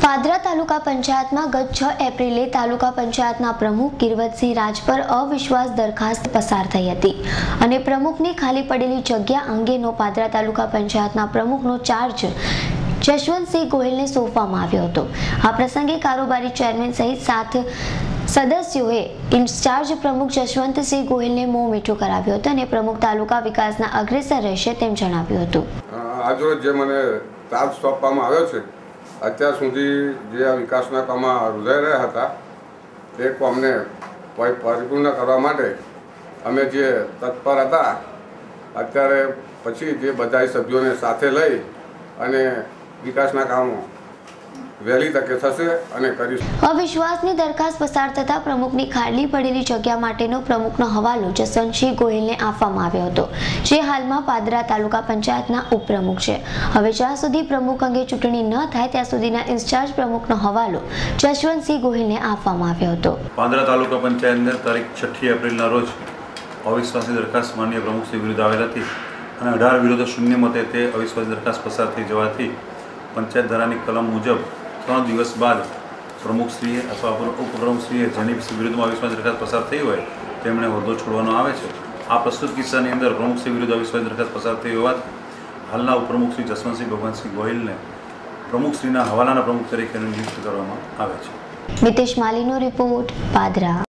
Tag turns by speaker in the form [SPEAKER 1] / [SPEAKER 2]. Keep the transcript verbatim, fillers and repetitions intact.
[SPEAKER 1] પાદરા તાલુકા પંચાયતમાં ગત છ એપ્રિલે તાલુકા પંચાયતના પ્રમુખ કિરવતસિંહ રાજ પર અવિશ્વાસ દરખાસ્ત પસાર થઈ હતી અને પ્રમુખની ખાલી પડેલી જગ્યા અંગેનો પાદરા તાલુકા પંચાયતના પ્રમુખનો ચાર્જ જશવંતસિંહ ગોહિલને સોંપવામાં આવ્યો હતો। આ પ્રસંગે કારોબારી ચેરમેન સહિત સાત સદસ્યોએ ઇન્ચાર્જ પ્રમુખ જશવંતસિંહ ગોહિલને મોં મીઠું કરાવ્યું હતું અને પ્રમુખ તાલુકા વિકાસના અગ્રેસર રહેશે તેમ જણાવ્યું હતું।
[SPEAKER 2] આજરોજ જે મને ચાર્જ સોંપવામાં આવ્યો છે, અત્યાર સુધી જે આ વિકાસના કામમાં રૂંધાઈ રહ્યા હતા તે કામને પરિપૂર્ણ કરવા માટે અમે જે તત્પર હતા, અત્યારે પછી જે બધા સભ્યોને સાથે લઈ અને વિકાસના કામો વહેલી તકે થશે અને કરીશું।
[SPEAKER 1] અવિશ્વાસની દરખાસ્ત પસાર થતા પ્રમુખની ખાલી પડેલી જગ્યા માટેનો પ્રમુખનો હવાલો જસવંતસિંહ ગોહિલને આપવામાં આવ્યો હતો, જે હાલમાં પાદરા તાલુકા પંચાયતના ઉપપ્રમુખ છે। હવે જ્યાં સુધી પ્રમુખ અંગે ચૂંટણી ન થાય ત્યાં સુધીના ઇન્ચાર્જ પ્રમુખનો હવાલો જશવંતસિંહ ગોહિલને આપવામાં આવ્યો હતો।
[SPEAKER 3] પાદરા તાલુકા પંચાયતને તારીખ છઠ્ઠી એપ્રિલના રોજ અવિશ્વાસની દરખાસ્ત માનનીય પ્રમુખશ્રી વિરુદ્ધ આવેલ હતી અને અઢાર વિરુદ્ધ શૂન્ય મતે તે અવિશ્વાસની દરખાસ્ત પસાર થઈ જવાથી પંચાયત ધારાની કલમ મુજબ ત્રણ દિવસ બાદ પ્રમુખશ્રીએ અથવા ઉપપ્રમુખશ્રીએ જેની વિરુદ્ધમાં અવિશ્વાસ દરખાસ્ત પસાર થઈ હોય તેમણે હોદ્દો છોડવાનો આવે છે। આ પ્રસ્તુત કિસ્સાની અંદર પ્રમુખશ્રી વિરુદ્ધ અવિશ્વાસ દરખાસ્ત પસાર થઈ હોવાથી હાલના ઉપપ્રમુખશ્રી જસવંતસિંહ ભગવાનસિંહ ગોહિલને પ્રમુખશ્રીના હવાલાના પ્રમુખ તરીકે નિયુક્ત કરવામાં આવે છે।
[SPEAKER 1] મિતેશ માલીનો રિપોર્ટ, પાદરા।